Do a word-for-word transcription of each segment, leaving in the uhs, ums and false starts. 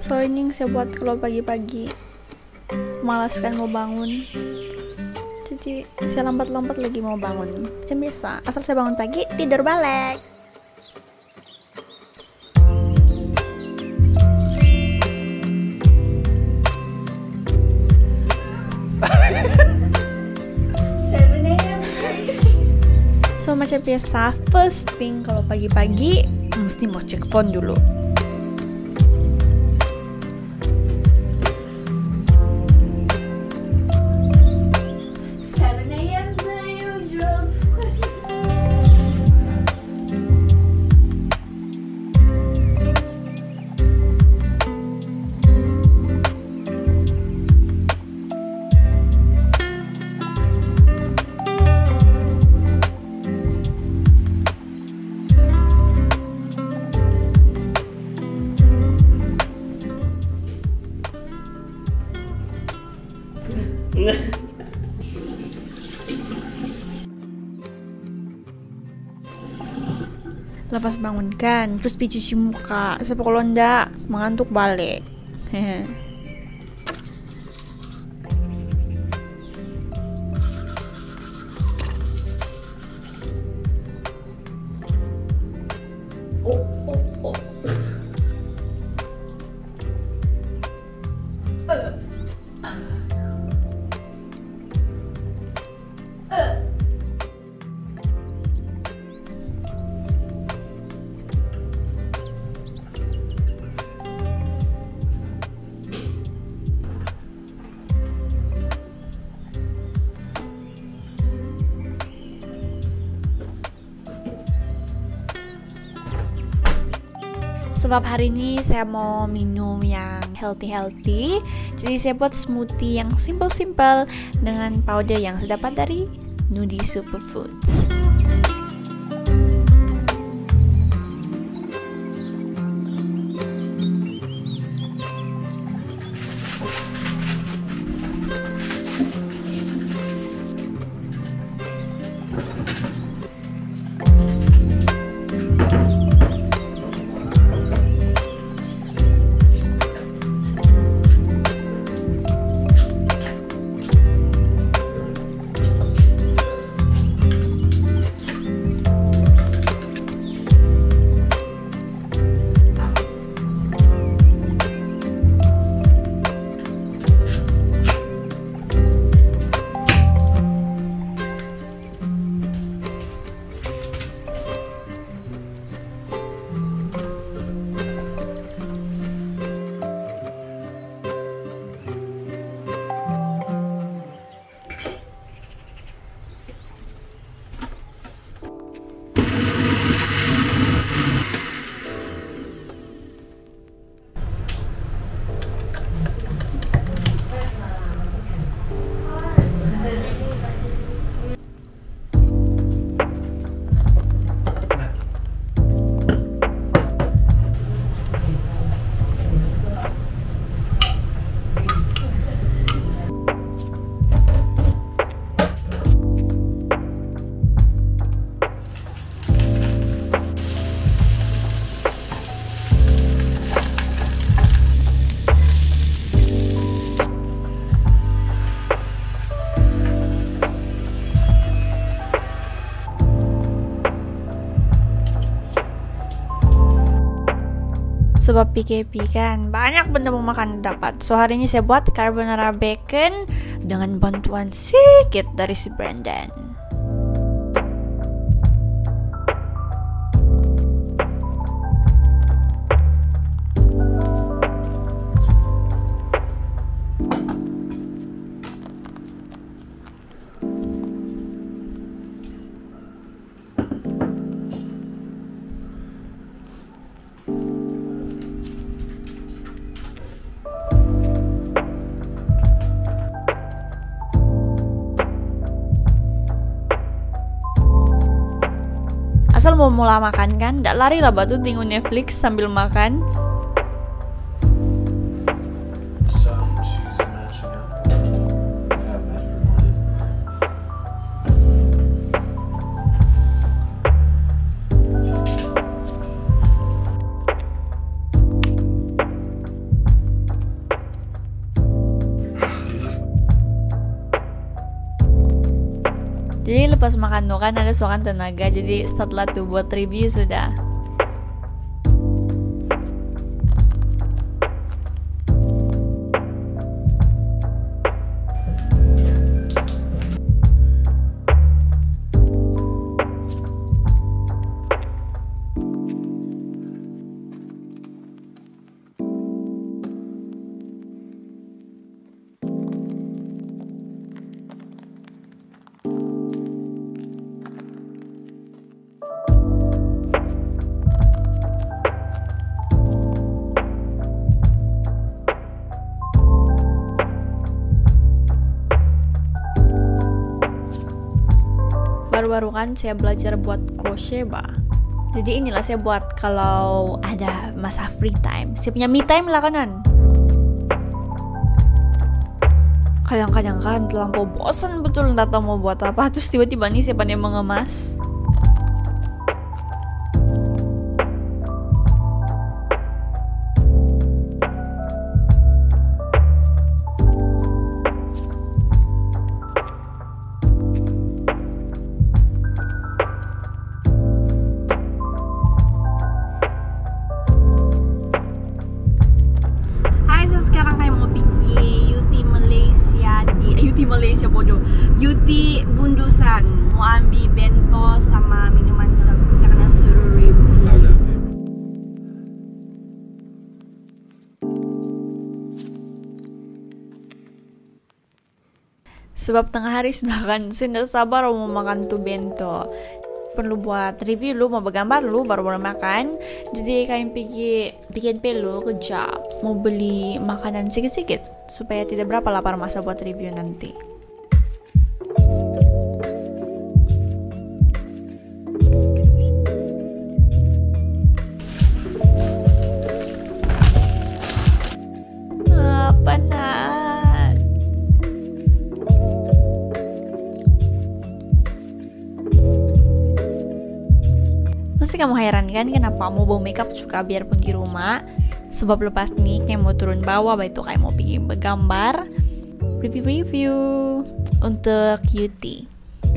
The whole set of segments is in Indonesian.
So ini saya buat kalau pagi-pagi malas kan mau bangun, jadi saya lambat-lambat lagi mau bangun. Macam biasa, asal saya bangun pagi tidur balik. So macam biasa, first thing kalau pagi-pagi mesti mau cek phone dulu. seven a m the usual. Lepas bangunkan, terus pergi cuci muka. Sebab kalau ndak mengantuk balik. Oh, oh, oh. Sebab hari ini saya mau minum yang healthy-healthy, jadi saya buat smoothie yang simple-simple dengan powder yang saya dapat dari Nudi Superfoods. Sebab P K P kan banyak benda mau makan dapat. So hari ini saya buat carbonara bacon dengan bantuan sedikit dari si Brandon. Asal mau mula makan kan, ndak lari lah batu tengok Netflix sambil makan. Jadi lepas makan tuh kan ada suakan tenaga, jadi setelah tuh buat review sudah. Baru-baru kan saya belajar buat crochet ba. Jadi inilah saya buat kalau ada masa free time. Saya punya me time lah kanan. Kadang-kadang kan terlampau bosan betul, nggak tahu mau buat apa. Terus tiba-tiba nih saya pandai mengemas. Malaysia bodoh, Yuti Bundusan mau ambil bento sama minuman, saya kena suruh review. Sebab tengah hari sudah kan, saya tidak sabar mau makan tuh bento. Perlu buat review lu, mau bergambar lu baru boleh makan. Jadi kalian pergi bikin pelu kejap, mau beli makanan sedikit-sedikit supaya tidak berapa lapar masa buat review nanti. Apa nak? Pasti kamu heran kan kenapa mau bawa makeup juga biarpun di rumah. Sebab lepas nih kayak mau turun bawah, itu kayak mau pergi bergambar, review-review untuk Yuti.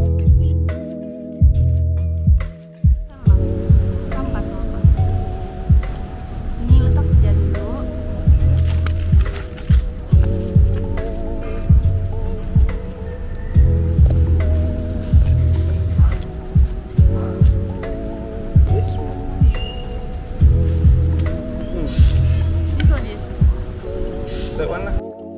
Ini letak saja dulu. That one lah.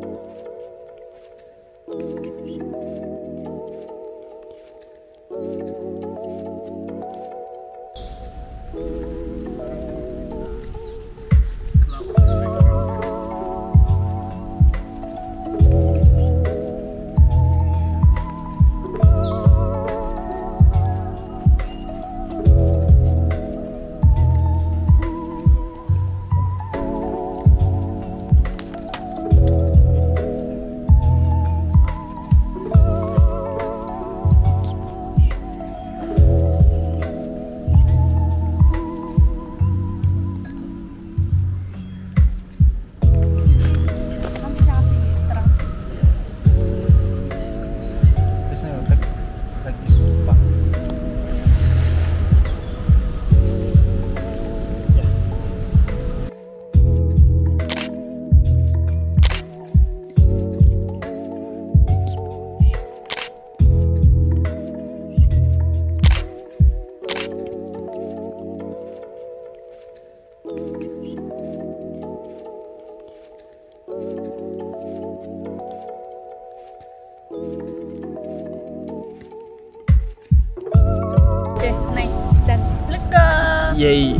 Okay, nice. Done. Let's go. Yay.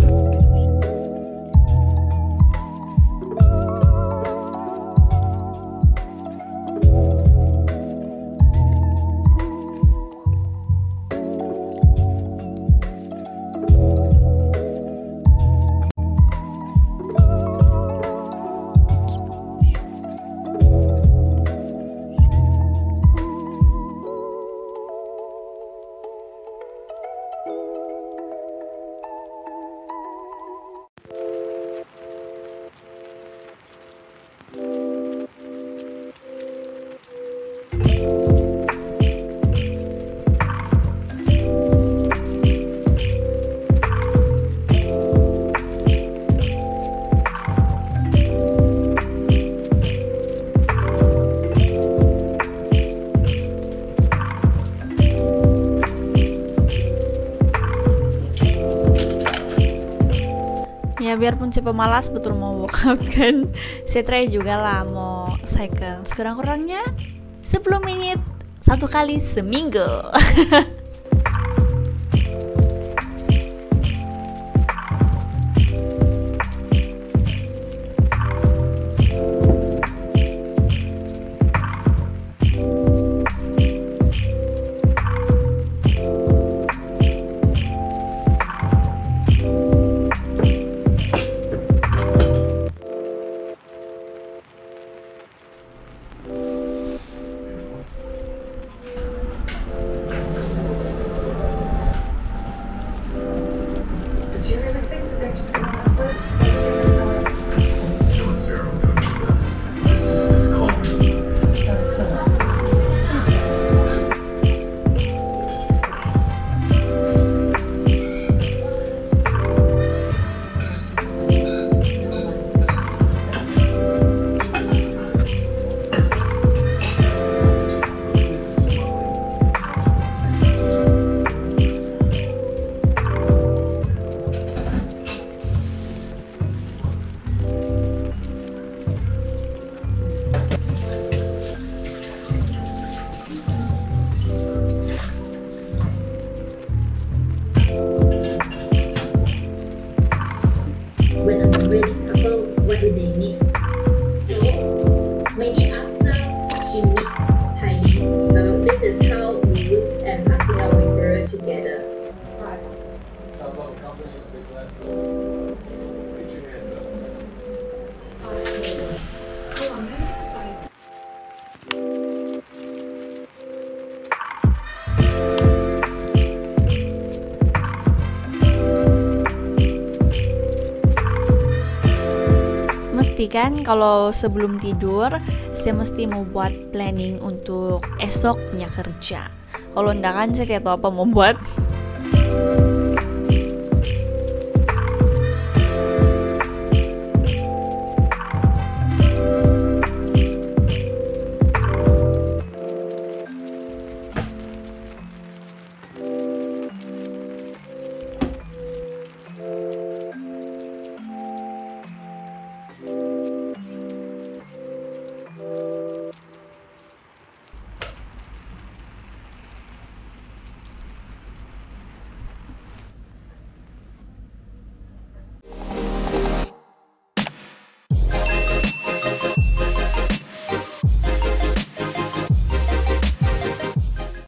biarpun saya pemalas betul mau workout kan, saya try juga lah mau cycle sekurang-kurangnya sepuluh menit satu kali seminggu. Kan kalau sebelum tidur saya mesti mau buat planning untuk esoknya kerja. Kalau enggak kan saya tidak tahu apa mau buat.